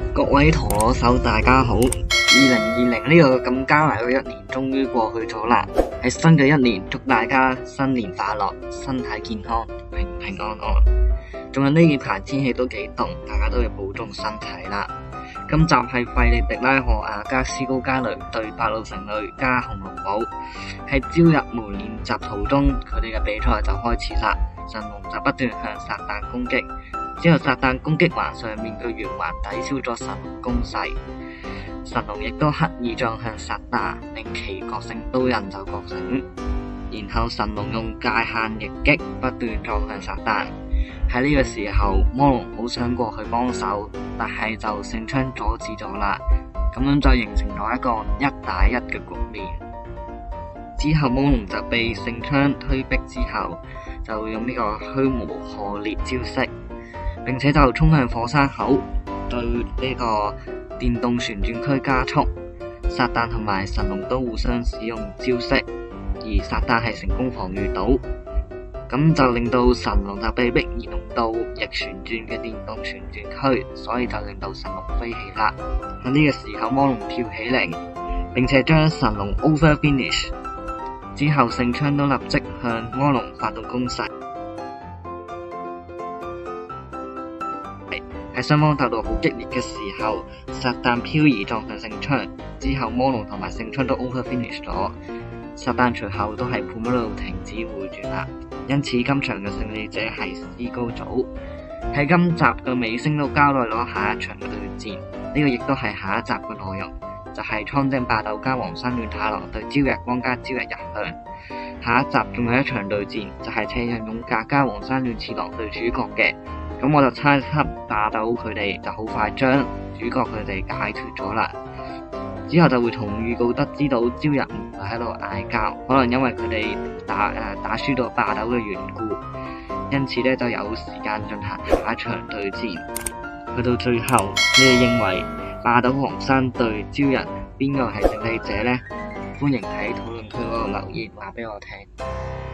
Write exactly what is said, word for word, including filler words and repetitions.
各位陀螺手大家好，二零二零呢個咁艱難嘅一年終於過去咗啦。喺新嘅一年，祝大家新年快樂，身體健康，平平安安。仲有呢幾排天氣都幾凍，大家都要保重身體啦。今集係費力迪拉荷亞加斯高加雷對白魯城女加紅龍堡。喺朝日門練習途中，佢哋嘅比賽就開始啦。神龍就不斷向撒旦攻擊，之後撒旦攻擊環上面嘅圓環抵消咗神龍攻勢。神龍亦都刻意撞向撒旦，令其覺醒刀刃就覺醒。然後神龍用界限逆擊，不斷撞向撒旦。喺呢個時候，魔龍好想過去幫手，但係就聖槍阻止咗啦。咁樣就形成咗一個一打一嘅局面。之後魔龍就被聖槍推逼之後，就用呢個虛無破裂招式，並且就衝向火山口，對呢個電動旋轉區加速。撒旦同埋神龍都互相使用招式，而撒旦係成功防禦到，咁就令到神龍就被迫移動到逆旋轉嘅電動旋轉區，所以就令到神龍飛起啦。喺呢個時候，魔龍跳起嚟，並且將神龍 over finish。之後聖槍都立即向魔龍發動攻勢。喺雙方鬥到好激烈嘅時候，撒旦漂移撞向聖槍，之後魔龍同埋聖槍都 over finish 咗。撒旦隨後都係判不到停止回轉啦，因此今場嘅勝利者係斯高組。喺今集嘅尾聲都交代咗下一場嘅對戰，呢、這個亦都係下一集嘅內容，就係蒼井霸斗加黃山亂太郎對朝日光加朝日日向。下一集仲有一場對戰，就係赤刃勇格加黃山亂次郎對主角嘅。咁我就猜測霸斗佢哋就好快將主角佢哋解脫咗啦。之後就會從預告得知到朝日唔會喺度嗌交，可能因為佢哋打誒、呃、打輸到霸斗嘅緣故，因此咧就有時間進行下一場對戰。去到最後，你哋認為霸斗黃山對朝日邊個係勝利者呢？歡迎喺討論區嗰度留言話俾我聽。